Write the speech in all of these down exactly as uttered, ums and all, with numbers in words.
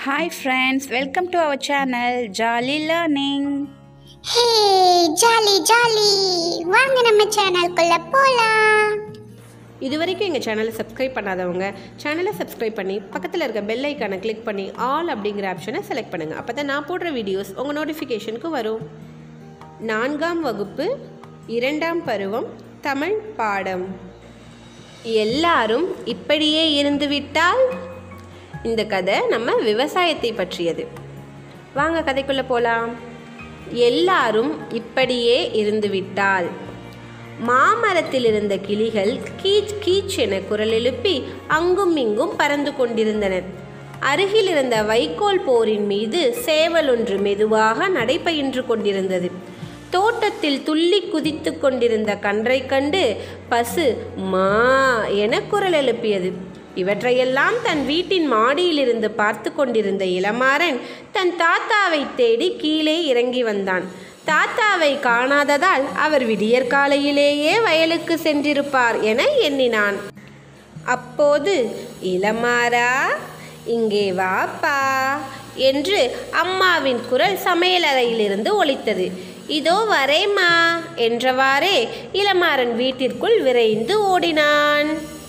Hi friends, welcome to our channel Jolly Learning. Hey, jolly jolly. வாங்க நம்ம சேனலுக்குள்ள போலாம். இதுவரைக்கும் எங்கள் சேனலை சப்ஸ்கிரைப் பண்ணாதவங்க சேனலை சப்ஸ்கிரைப் பண்ணி பக்கத்தில் இருக்க பெல் ஐக்கானை கிளிக் பண்ணி ஆல் அப்படிங்கிற ஆப்ஷனை செலக்ட் பண்ணுங்கள். அப்போ தான் நான் போடுற வீடியோஸ் உங்கள் நோட்டிஃபிகேஷனுக்கு வரும். நான்காம் வகுப்பு இரண்டாம் பருவம் தமிழ் பாடம். எல்லாரும் இப்படியே இருந்துவிட்டால். இந்த கதை நம்ம விவசாயத்தை பற்றியது. வாங்க கதைக்குள்ளே போகலாம். எல்லாரும் இப்படியே இருந்துவிட்டால். மாமரத்தில் இருந்த கிளிகள் கீச் கீச் என குரல் எழுப்பி அங்கும் இங்கும் பறந்து கொண்டிருந்தன. அருகில் இருந்த வைக்கோல் போரின் மீது சேவல் ஒன்று மெதுவாக நடைபயின்று கொண்டிருந்தது. தோட்டத்தில் துள்ளி குதித்து கொண்டிருந்த கன்றை கண்டு பசு மா என குரல் எழுப்பியது. இவற்றையெல்லாம் தன் வீட்டின் மாடியிலிருந்து பார்த்து கொண்டிருந்த இளமாறன் தன் தாத்தாவை தேடி கீழே இறங்கி வந்தான். தாத்தாவை காணாததால் அவர் விடியற்காலையிலேயே வயலுக்கு சென்றிருப்பார் என எண்ணினான். அப்போது இளமாறா, இங்கே வாப்பா என்று அம்மாவின் குரல் சமையலறையிலிருந்து ஒலித்தது. இதோ வரேம்மா என்றவாறே இளமாறன் வீட்டிற்குள் விரைந்து ஓடினான்.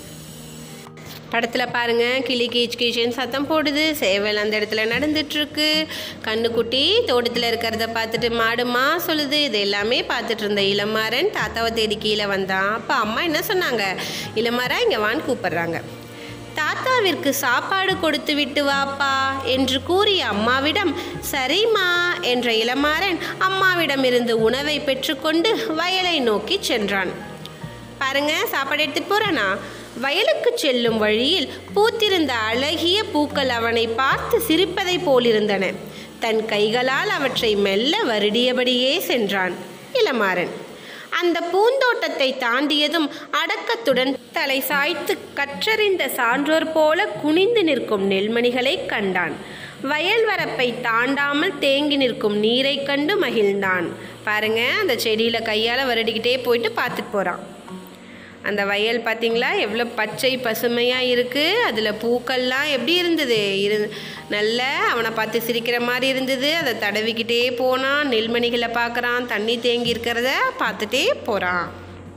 படத்தில் பாருங்கள், கிளி கீச் கீச்சின்னு சத்தம் போடுது, சேவல் அந்த இடத்துல நடந்துட்டுருக்கு, கண்ணுக்குட்டி தோட்டத்தில் இருக்கிறத பார்த்துட்டு மாடுமா சொல்லுது. இது எல்லாமே பார்த்துட்டு இருந்த இளமாறன் தாத்தாவை தேடி கீழே வந்தான். அப்போ அம்மா என்ன சொன்னாங்க, இளமாறா இங்கே வான்னு கூப்பிட்றாங்க. தாத்தாவிற்கு சாப்பாடு கொடுத்து விட்டு வாப்பா என்று கூறிய அம்மாவிடம் சரிம்மா என்ற இளமாறன் அம்மாவிடமிருந்து உணவை பெற்றுக்கொண்டு வயலை நோக்கி சென்றான். பாருங்க, சாப்பாடு எடுத்துட்டு போறானா. வயலுக்கு செல்லும் வழியில் பூத்திருந்த அழகிய பூக்கள் அவனை பார்த்து சிரிப்பதை போலிருந்தன. தன் கைகளால் அவற்றை மெல்ல வருடியபடியே சென்றான் இளமாறன். அந்த பூந்தோட்டத்தை தாண்டியதும் அடக்கத்துடன் தலை சாய்த்து கற்றறிந்த சான்றோர் போல குனிந்து நிற்கும் நெல்மணிகளை கண்டான். வயல் வரப்பை தாண்டாமல் தேங்கி நிற்கும் நீரை கண்டு மகிழ்ந்தான். பாருங்க, அந்த செடியில் கையால் வருடிக்கிட்டே போயிட்டு பார்த்துட்டு போகிறான். அந்த வயல் பார்த்திங்களா எவ்வளோ பச்சை பசுமையாக இருக்குது. அதில் பூக்கள்லாம் எப்படி இருந்தது, இரு நல்ல அவனை பார்த்து சிரிக்கிற மாதிரி இருந்தது. அதை தடவிக்கிட்டே போனான். நெல்மணிகளை பார்க்குறான், தண்ணி தேங்கி இருக்கிறத பார்த்துட்டே போகிறான்.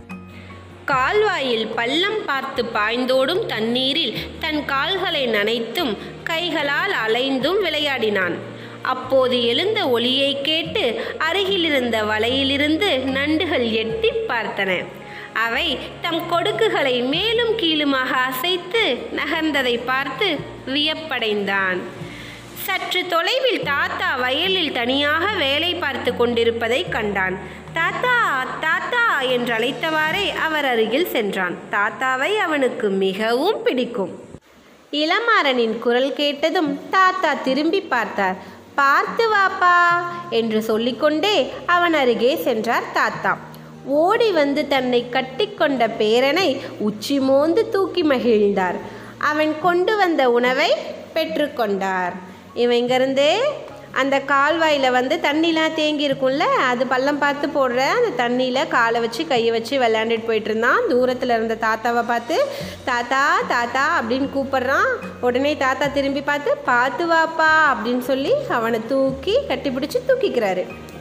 கால்வாயில் பள்ளம் பார்த்து பாய்ந்தோடும் தண்ணீரில் தன் கால்களை நனைத்தும் கைகளால் அலைந்தும் விளையாடினான். அப்போது எழுந்த ஒலியை கேட்டு அருகிலிருந்த வலையிலிருந்து நண்டுகள் எட்டி பார்த்தன. அவை தம் கொடுக்குகளை மேலும் கீழுமாக அசைத்து நகர்ந்ததை பார்த்து வியப்படைந்தான். சற்று தொலைவில் தாத்தா வயலில் தனியாக வேலை பார்த்து கொண்டிருப்பதை கண்டான். தாத்தா தாத்தா என்று அழைத்தவாறே அவர் அருகில் சென்றான். தாத்தாவை அவனுக்கு மிகவும் பிடிக்கும். இளமாறனின் குரல் கேட்டதும் தாத்தா திரும்பி பார்த்தார். பார்த்து வாப்பா என்று சொல்லிக்கொண்டே அவன் அருகே சென்றார் தாத்தா. ஓடி வந்து தன்னை கட்டிக்கொண்ட பேரனை உச்சி மோந்து தூக்கி மகிழ்ந்தார். அவன் கொண்டு வந்த உணவை பெற்றுக்கொண்டார். இவன் இங்கேருந்து அந்த கால்வாயில் வந்து தண்ணிலாம் தேங்கி இருக்கும்ல, அது பள்ளம் பார்த்து போடுற அந்த தண்ணியில் காலை வச்சு கையை வச்சு விளையாண்டுட்டு போயிட்டு இருந்தான். தூரத்தில் இருந்த தாத்தாவை பார்த்து தாத்தா தாத்தா அப்படின்னு கூப்பிட்றான். உடனே தாத்தா திரும்பி பார்த்து பார்த்து வாப்பா அப்படின்னு சொல்லி அவனை தூக்கி கட்டி பிடிச்சி தூக்கிக்கிறாரு.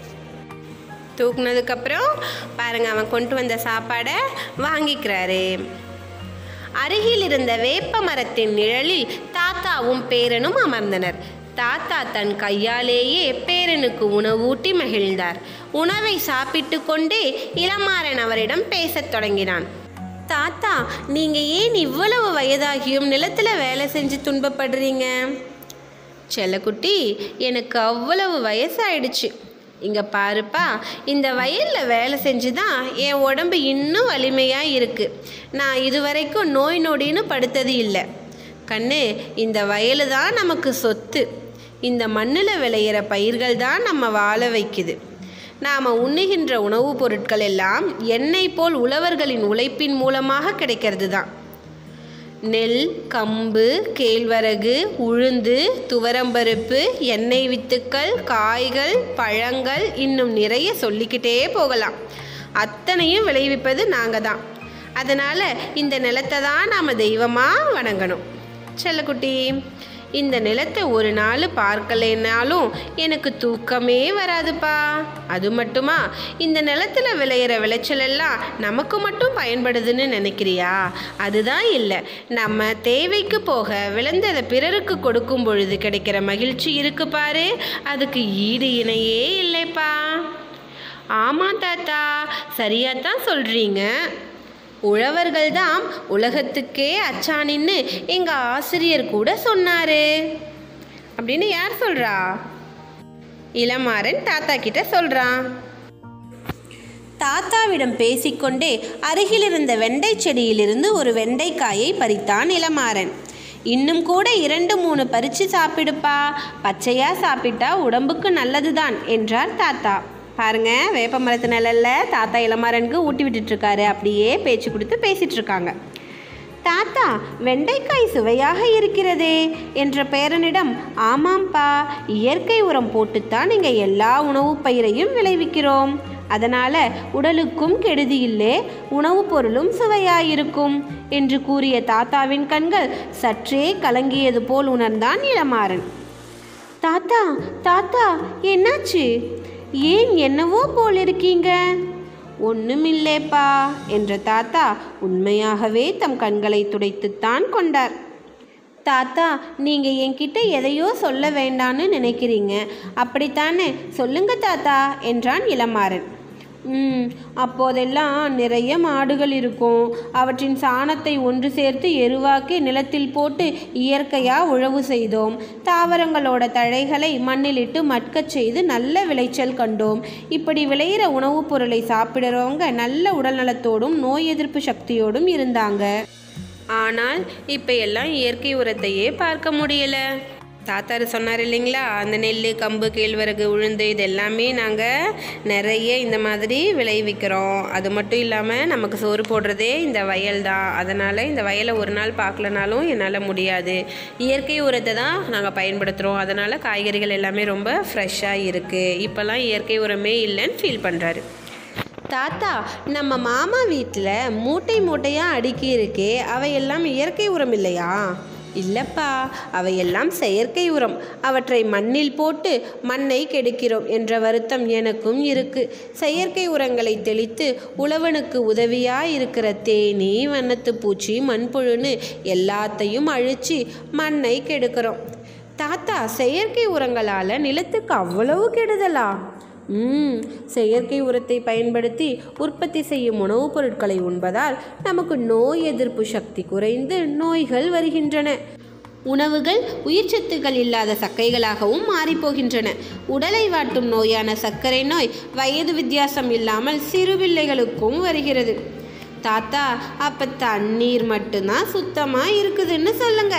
தூக்குனதுக்கப்புறம் பாருங்கள், அவன் கொண்டு வந்த சாப்பாடை வாங்கிக்கிறாரு. அருகில் இருந்த வேப்ப மரத்தின் நிழலில் தாத்தாவும் பேரனும் அமர்ந்தனர். தாத்தா தன் கையாலேயே பேரனுக்கு உணவூட்டி மகிழ்ந்தார். உணவை சாப்பிட்டு கொண்டே இளமாறன் அவரிடம் பேசத் தொடங்கினான். தாத்தா, நீங்கள் ஏன் இவ்வளவு வயதாகியும் நிலத்தில் வேலை செஞ்சு துன்பப்படுறீங்க? செல்லக்குட்டி, எனக்கு அவ்வளவு வயசாயிடுச்சு. இங்கே பாருப்பா, இந்த வயலில் வேலை செஞ்சு தான் என் உடம்பு இன்னும் வலிமையாக இருக்குது. நான் இதுவரைக்கும் நோய் நொடின்னு படுத்தது இல்லை. கண்ணு, இந்த வயல் தான் நமக்கு சொத்து. இந்த மண்ணில் விளையிற பயிர்கள் தான் நம்ம வாழ வைக்குது. நாம் உண்ணுகின்ற உணவுப் பொருட்கள் எல்லாம் எண்ணெய் போல் உழவர்களின் உழைப்பின் மூலமாக கிடைக்கிறது தான். நெல், கம்பு, கேழ்வரகு, உளுந்து, துவரம்பருப்பு, எண்ணெய் வித்துக்கள், காய்கள், பழங்கள், இன்னும் நிறைய சொல்லிக்கிட்டே போகலாம். அத்தனையும் விளைவிப்பது நாங்கள் தான். அதனால் இந்த நிலத்தை தான் நாம் தெய்வமாக வணங்கணும். செல்லக்குட்டி, இந்த நிலத்தை ஒரு நாள் பார்க்கலைன்னாலும் எனக்கு தூக்கமே வராதுப்பா. அது மட்டுமா, இந்த நிலத்தில் விளையிற விளைச்சல் எல்லாம் நமக்கு மட்டும் பயன்படுதுன்னு நினைக்கிறியா? அதுதான் இல்லை. நம்ம தேவைக்கு போக விளைந்ததை பிறருக்கு கொடுக்கும் பொழுது கிடைக்கிற மகிழ்ச்சி இருக்கு பாரு, அதுக்கு ஈடு இணையே இல்லைப்பா. ஆமாம் தாத்தா, சரியாத்தான் சொல்கிறீங்க. உழவர்கள் தான் உலகத்துக்கே அச்சாணின்னு எங்கள் ஆசிரியர் கூட சொன்னார் அப்படின்னு யார் சொல்கிறா? இளமாறன் தாத்தா கிட்ட சொல்கிறான். தாத்தாவிடம் பேசிக்கொண்டே அருகில் இருந்த வெண்டை செடியிலிருந்து ஒரு வெண்டைக்காயை பறித்தான் இளமாறன். இன்னும் கூட இரண்டு மூணு பறித்து சாப்பிடுப்பா, பச்சையாக சாப்பிட்டா உடம்புக்கு நல்லதுதான் என்றார் தாத்தா. பாருங்க, வேப்ப மரத்து நிழலில் தாத்தா இளமாறனுக்கு ஊட்டி விட்டுட்ருக்காரு. அப்படியே பேச்சு கொடுத்து பேசிகிட்டு இருக்காங்க. தாத்தா, வெண்டைக்காய் சுவையாக இருக்கிறதே என்ற பேரனிடம், ஆமாம்ப்பா, இயற்கை உரம் போட்டுத்தான் நீங்கள் எல்லா உணவுப் பயிரையும் விளைவிக்கிறோம். அதனால் உடலுக்கும் கெடுதி இல்லை, உணவுப் பொருளும் சுவையாயிருக்கும் என்று கூறிய தாத்தாவின் கண்கள் சற்றே கலங்கியது போல் உணர்ந்தான் இளமாறன். தாத்தா தாத்தா என்னாச்சு? ஏன் என்னவோ போல் இருக்கீங்க? ஒன்றுமில்லேப்பா என்ற தாத்தா உண்மையாகவே தம் கண்களை துடைத்துத்தான் கொண்டார். தாத்தா, நீங்கள் என்கிட்ட எதையோ சொல்ல வேண்டான்னு நினைக்கிறீங்க, அப்படித்தானே? சொல்லுங்க தாத்தா என்றான் இளமாறன். ம் அப்போதெல்லாம் நிறைய மாடுகள் இருக்கும். அவற்றின் சாணத்தை ஒன்று சேர்த்து எருவாக்கி நிலத்தில் போட்டு இயற்கையாக உழவு செய்தோம். தாவரங்களோட தழைகளை மண்ணிலிட்டு மட்கச் செய்து நல்ல விளைச்சல் கண்டோம். இப்படி விளையிற உணவுப் பொருளை சாப்பிடுறவங்க நல்ல உடல் நலத்தோடும் நோய் எதிர்ப்பு சக்தியோடும் இருந்தாங்க. ஆனால் இப்போ எல்லாம் இயற்கை உரத்தையே பார்க்க முடியலை. தாத்தாரு சொன்னார் இல்லைங்களா, அந்த நெல், கம்பு, கேழ்வரகு, உளுந்து இது எல்லாமே நாங்கள் நிறைய இந்த மாதிரி விளைவிக்கிறோம். அது மட்டும் இல்லாமல் நமக்கு சோறு போடுறதே இந்த வயல் தான். அதனால் இந்த வயலை ஒரு நாள் பார்க்கலனாலும் என்னால் முடியாது. இயற்கை உரத்தை தான் நாங்கள் பயன்படுத்துகிறோம். அதனால் காய்கறிகள் எல்லாமே ரொம்ப ஃப்ரெஷ்ஷாக இருக்குது. இப்போல்லாம் இயற்கை உரமே இல்லைன்னு ஃபீல் பண்ணுறாரு. தாத்தா, நம்ம மாமா வீட்டில் மூட்டை மூட்டையாக அடுக்கி இருக்கே, அவையெல்லாம் இயற்கை உரம் இல்லையா? இல்லப்பா, அவையெல்லாம் செயற்கை உரம். அவற்றை மண்ணில் போட்டு மண்ணை கெடுக்கிறோம் என்ற வருத்தம் எனக்கும் இருக்கு. செயற்கை உரங்களை தெளித்து உழவனுக்கு உதவியாக இருக்கிற தேனி, வண்ணத்து பூச்சி, மண்புழுன்னு எல்லாத்தையும் அழிச்சு மண்ணை கெடுக்கிறோம். தாத்தா, செயற்கை உரங்களால் நிலத்துக்கு அவ்வளவு கெடுதலா? ம் செயற்கை உரத்தை பயன்படுத்தி உற்பத்தி செய்யும் உணவுப் பொருட்களை உண்பதால் நமக்கு நோய் எதிர்ப்பு சக்தி குறைந்து நோய்கள் வருகின்றன. உணவுகள் உயிர்ச்சத்துக்கள் இல்லாத சக்கைகளாகவும் மாறிப்போகின்றன. உடலை வாட்டும் நோயான சர்க்கரை நோய் வயது வித்தியாசம் இல்லாமல் சிறு பிள்ளைகளுக்கும் வருகிறது. தாத்தா, அப்போ தண்ணீர் மட்டும்தான் சுத்தமாக இருக்குதுன்னு சொல்லுங்க.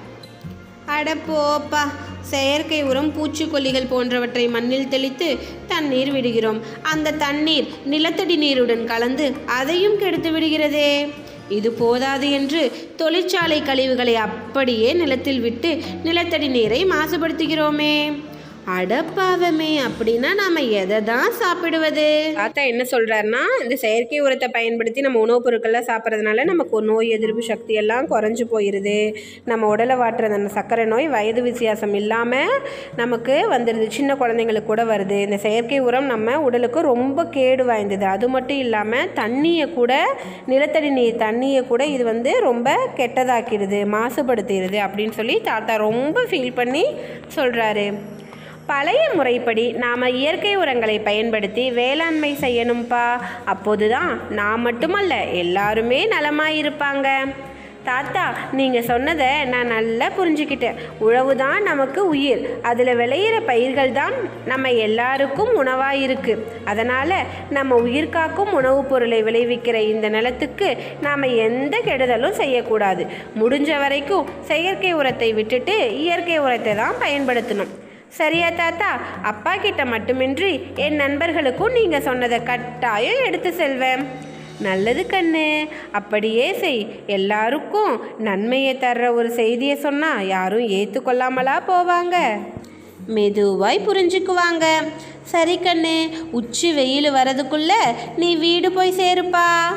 அட போப்பா, செயற்கை உரம், பூச்சிக்கொல்லிகள் போன்றவற்றை மண்ணில் தெளித்து தண்ணீர் விடுகிறோம். அந்த தண்ணீர் நிலத்தடி நீருடன் கலந்து அதையும் கெடுத்து விடுகிறதே. இது போதாது என்று தொழிற்சாலை கழிவுகளை அப்படியே நிலத்தில் விட்டு நிலத்தடி நீரை மாசுபடுத்துகிறோமே. அடப்பாவமே, அப்படின்னா நாம் எதை தான் சாப்பிடுவது? தாத்தா என்ன சொல்கிறாருன்னா, இந்த செயற்கை உரத்தை பயன்படுத்தி நம்ம உணவுப் பொருட்கள்லாம் சாப்பிட்றதுனால நமக்கு நோய் எதிர்ப்பு சக்தி எல்லாம் குறைஞ்சி போயிடுது. நம்ம உடலை வாட்டுறது அந்த சர்க்கரை நோய் வயது வித்தியாசம் இல்லாமல் நமக்கு வந்துடுது. சின்ன குழந்தைங்களுக்கு கூட வருது. இந்த செயற்கை உரம் நம்ம உடலுக்கு ரொம்ப கேடு வாய்ந்தது. அது மட்டும் இல்லாமல் தண்ணியை கூட, நிலத்தடி நீர் தண்ணியை கூட இது வந்து ரொம்ப கெட்டதாக்கிடுது, மாசுபடுத்திடுது அப்படின்னு சொல்லி தாத்தா ரொம்ப ஃபீல் பண்ணி சொல்கிறாரு. பழைய முறைப்படி நாம் இயற்கை உரங்களை பயன்படுத்தி வேளாண்மை செய்யணும்ப்பா. அப்போது தான் நான் மட்டுமல்ல எல்லாருமே நலமாயிருப்பாங்க. தாத்தா, நீங்கள் சொன்னதை நான் நல்லா புரிஞ்சுக்கிட்டேன். உழவு தான் நமக்கு உயிர். அதில் விளையிற பயிர்கள் தான் நம்ம எல்லாருக்கும் உணவாக இருக்குது. அதனால் நம்ம உயிர் காக்கும் உணவுப் பொருளை விளைவிக்கிற இந்த நிலத்துக்கு நாம் எந்த கெடுதலும் செய்யக்கூடாது. முடிஞ்ச வரைக்கும் செயற்கை உரத்தை விட்டுட்டு இயற்கை உரத்தை தான் பயன்படுத்தணும். சரியா தாத்தா? அப்பா கிட்ட மட்டுமின்றி என் நண்பர்களுக்கும் நீங்கள் சொன்னதை கட்டாயம் எடுத்து செல்வேன். நல்லது கண்ணு, அப்படியே செய். எல்லாருக்கும் நன்மையை தர்ற ஒரு செய்தியை சொன்னால் யாரும் ஏற்றுக்கொள்ளாமலா போவாங்க? மெதுவாய் புரிஞ்சுக்குவாங்க. சரி கண்ணு, உச்சி வெயில் வரதுக்குள்ளே நீ வீடு போய் சேருப்பா.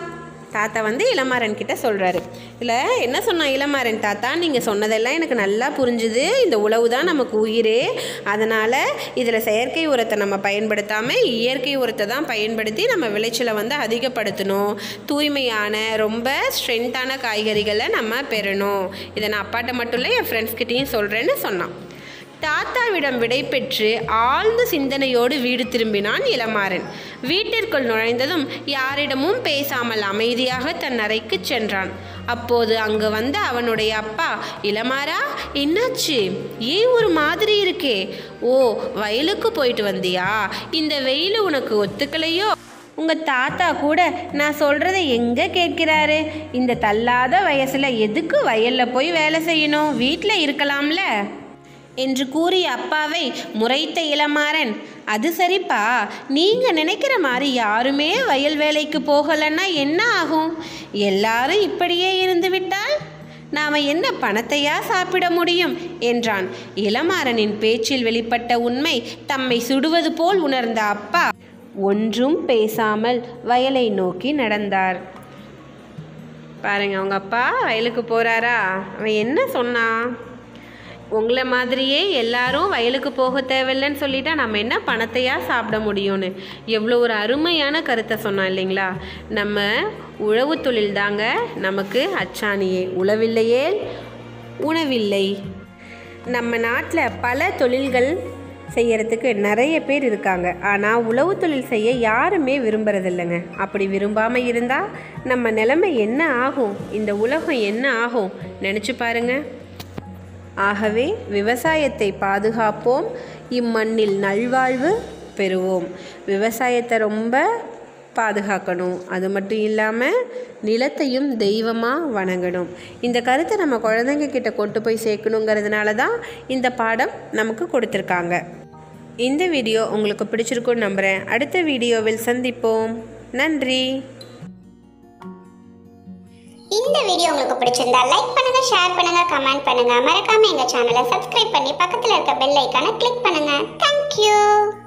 தாத்தா வந்து இளமாறன் கிட்ட சொல்கிறாரு. இல்லை என்ன சொன்னான் இளமாறன் தாத்தா, நீங்கள் சொன்னதெல்லாம் எனக்கு நல்லா புரிஞ்சுது. இந்த உழவு தான் நமக்கு உயிர். அதனால் இதில் செயற்கை உரத்தை நம்ம பயன்படுத்தாமல் இயற்கை உரத்தை தான் பயன்படுத்தி நம்ம விளைச்சலை வந்து அதிகப்படுத்தணும். தூய்மையான ரொம்ப ஸ்ட்ரென்த்தான காய்கறிகளை நம்ம பெறணும். இதை நான் அப்பாட்ட மட்டும் இல்லை என் ஃப்ரெண்ட்ஸ்கிட்டையும் சொல்கிறேன்னு சொன்னான். தாத்தாவிடம் விடை பெற்று ஆழ்ந்த சிந்தனையோடு வீடு திரும்பினான் இளமாறன். வீட்டிற்குள் நுழைந்ததும் யாரிடமும் பேசாமல் அமைதியாக தன் அறைக்கு சென்றான். அப்போது அங்கு வந்த அவனுடைய அப்பா, இளமாறா என்னாச்சு, ஏன் ஒரு மாதிரி இருக்கே? ஓ, வயலுக்கு போயிட்டு வந்தியா? இந்த வெயில் உனக்கு ஒத்துக்கலையோ? உங்கள் தாத்தா கூட நான் சொல்கிறத எங்கே கேட்கிறாரு? இந்த தள்ளாத வயசில் எதுக்கு வயலில் போய் வேலை செய்யணும், வீட்டில் இருக்கலாம்ல என்று கூறிய அப்பாவை முறைத்த இளமாறன், அது சரிப்பா, நீங்கள் நினைக்கிற மாதிரி யாருமே வயல் வேலைக்கு போகலைன்னா என்ன ஆகும்? எல்லாரும் இப்படியே இருந்து விட்டால் நாம் என்ன பணத்தையா சாப்பிட முடியும் என்றான். இளமாறனின் பேச்சில் வெளிப்பட்ட உண்மை தம்மை சுடுவது போல் உணர்ந்த அப்பா ஒன்றும் பேசாமல் வயலை நோக்கி நடந்தார். பாருங்க, அவங்க அப்பா வயலுக்கு போகிறாரா? அவன் என்ன சொன்னான்? உங்களை மாதிரியே எல்லாரும் வயலுக்கு போக தேவையில்லைன்னு சொல்லிட்டா நம்ம என்ன பணத்தையா சாப்பிட முடியும்னு எவ்வளோ ஒரு அருமையான கருத்தை சொன்னான் இல்லைங்களா? நம்ம உழவு தொழில் தாங்க நமக்கு அச்சாணியே. உழவில்லையே உணவில்லை. நம்ம நாட்டில் பல தொழில்கள் செய்யறதுக்கு நிறைய பேர் இருக்காங்க. ஆனால் உழவு தொழில் செய்ய யாருமே விரும்புறதில்லைங்க. அப்படி விரும்பாமல் இருந்தால் நம்ம நிலைமை என்ன ஆகும், இந்த உலகம் என்ன ஆகும் நினச்சி பாருங்க. ஆகவே விவசாயத்தை பாதுகாப்போம், இம்மண்ணில் நல்வாழ்வு பெறுவோம். விவசாயத்தை ரொம்ப பாதுகாக்கணும். அது மட்டும் இல்லாமல் நிலத்தையும் தெய்வமாக வணங்கணும். இந்த கருத்தை நம்ம குழந்தைங்க கிட்ட கொண்டு போய் சேர்க்கணுங்கிறதுனால தான் இந்த பாடம் நமக்கு கொடுத்துருக்காங்க. இந்த வீடியோ உங்களுக்கு பிடிச்சிருக்குன்னு நம்புகிறேன். அடுத்த வீடியோவில் சந்திப்போம். நன்றி. இந்த வீடியோ உங்களுக்கு பிடிச்சிருந்தா லைக் பண்ணுங்க, ஷேர் பண்ணுங்க, கமெண்ட் பண்ணுங்க. மறக்காம எங்க சேனலை சப்ஸ்கிரைப் பண்ணி பக்கத்துல இருக்க பெல் ஐகானை கிளிக் பண்ணுங்க. தேங்க்யூ.